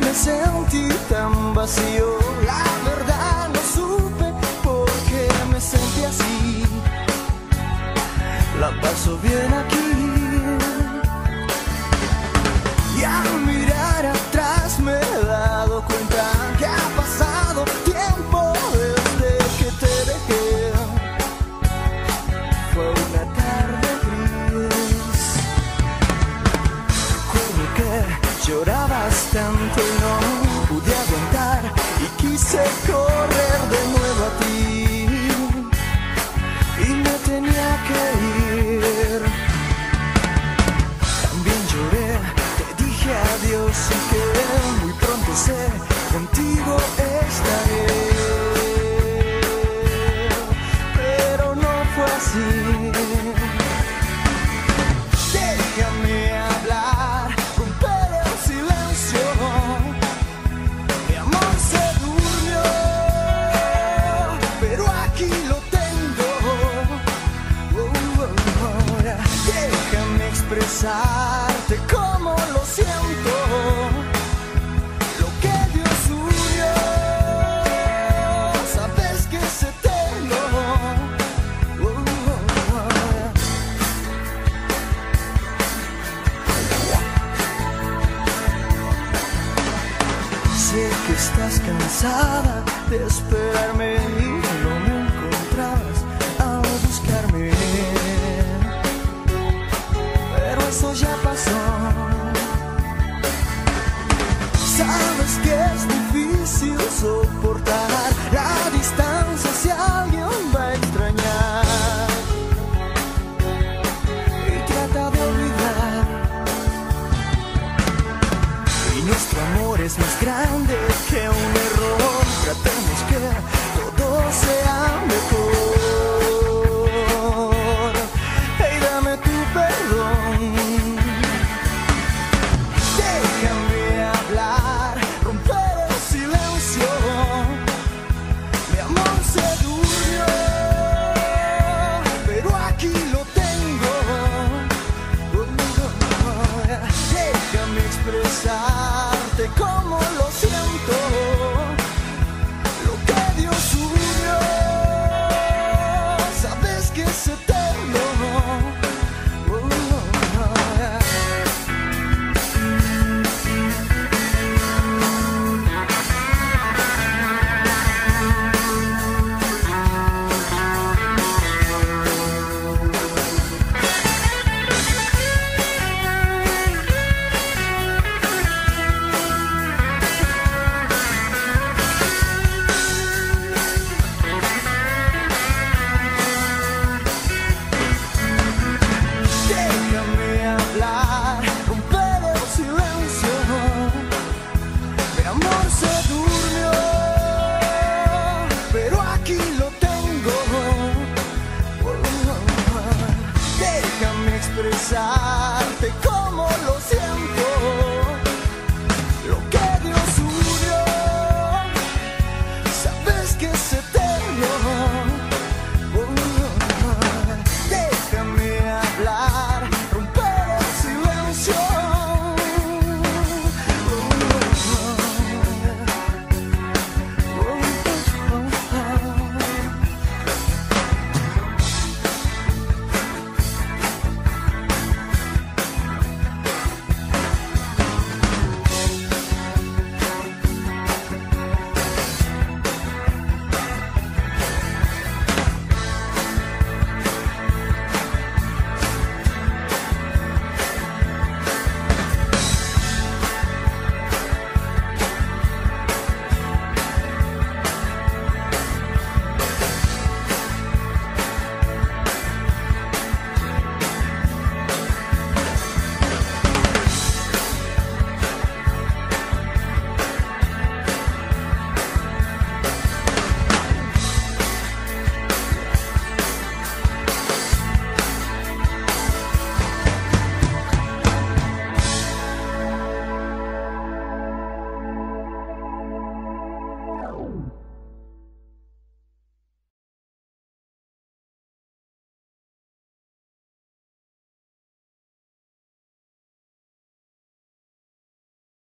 me sentí tan vacío. La verdad no supe por qué me sentí así. La paso bien aquí. Y al mirar atrás me he dado cuenta que ha pasado tiempo desde que te dejé. Fue una tarde gris. Recuerdo que llorabas tanto y no pude aguantar y quise correr de nuevo a ti. Y me tenía que ir. También lloré, te dije adiós y que muy pronto sé, contigo estaré. Pero no fue así. Déjame hablar, romper el silencio. Mi amor se durmió, pero aquí lo tengo. Déjame expresarte cómo lo siento. Lo que Dios unió, sabes que es eterno. Sé que estás cansada de esperarme y no me encontrabas al buscarme. Pero eso ya pasó. Sabes que es difícil soportar la distancia si alguien va a extrañar. Y trata de olvidar. Y nuestro amor es más grande que un error. Tratemos que todo sea mejor. Hey, dame tu perdón. Déjame hablar, romper el silencio. Mi amor se durmió, pero aquí lo tengo. Déjame expresarte cómo lo siento. Lo que Dios unió, sabes que es eterno. Déjame hablar, romper el silencio. Mi amor se durmió, pero aquí lo tengo. Déjame expresar